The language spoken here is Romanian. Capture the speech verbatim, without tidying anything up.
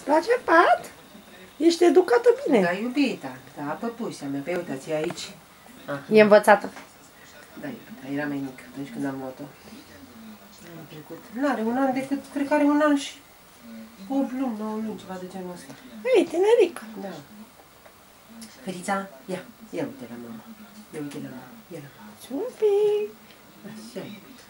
place pat? Ești educată bine. Da, iubita. Da, păpușa mea. Pe uitați, e aici. Aha. E învățată. Da, iubita. Era mai mică atunci când am luat-o. Anul trecut. N-are un an decât, cred că are un an și opt luni, nouă luni, ceva de genul ăsta. Ei, tinerică. Da. Ferița, ia, ia uite la mama. Ia uite la mama. Ia la mama. Un pic. Așa, iubita.